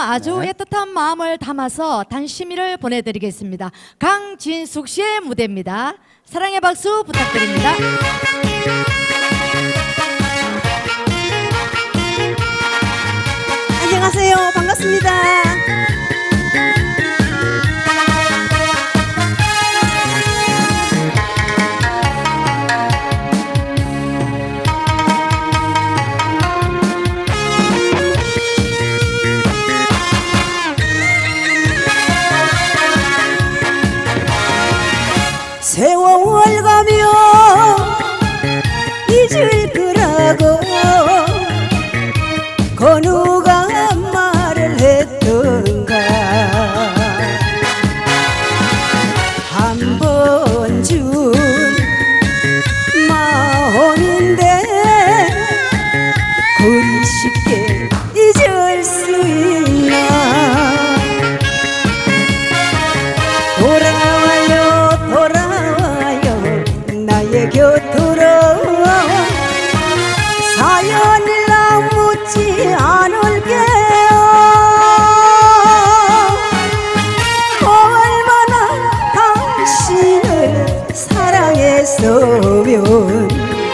아주 네. 애틋한 마음을 담아서 단심이를 보내드리겠습니다. 강진숙 씨의 무대입니다. 사랑의 박수 부탁드립니다. 안녕하세요. 반갑습니다. 세월 가며 잊을 거라고 그 누가 말을 했던가 한 번 준 마음인데 그리 쉽게 잊을 수 있나. 돌아와요 나의 곁으로 사연을 묻지 않을게요. 얼마나 당신을 사랑했으면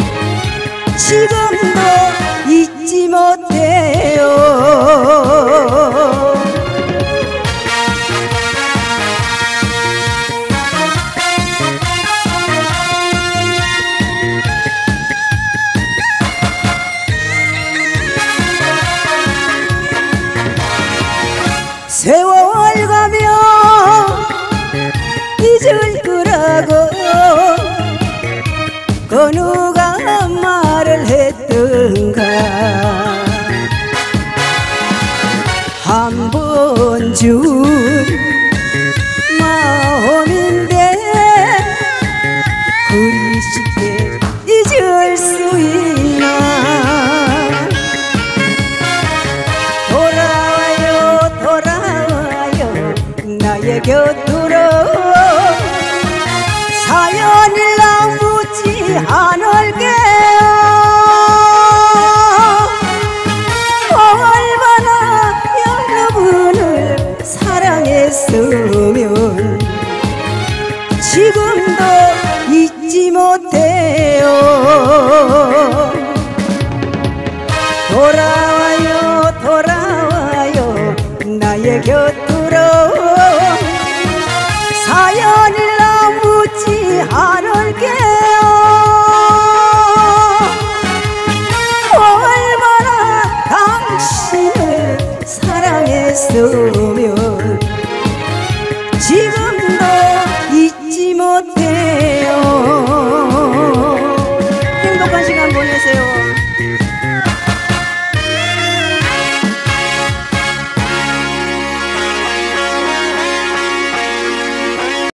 지금도 잊지 못해요. 세월 가며 잊을 거라고 그 누가 말을 했던가 한 번 준 마음인데 그리 쉽게 잊을 수 있나. 나의 곁으로 사연을 묻지 않을게요. 얼마나 여러분을 사랑했으면 지금도 잊지 못해요. 돌아와요 나의 곁으로 사연을 묻지 않을게요. 얼마나 당신을 사랑했으면 지금도 잊지 못해요. 행복한 시간 보내세요.